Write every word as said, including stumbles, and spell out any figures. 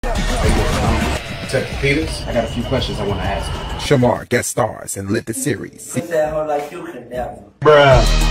Detective Peters, I got a few questions I want to ask you. Shamar guest stars and lit the series. That hoe like you can never. Bruh.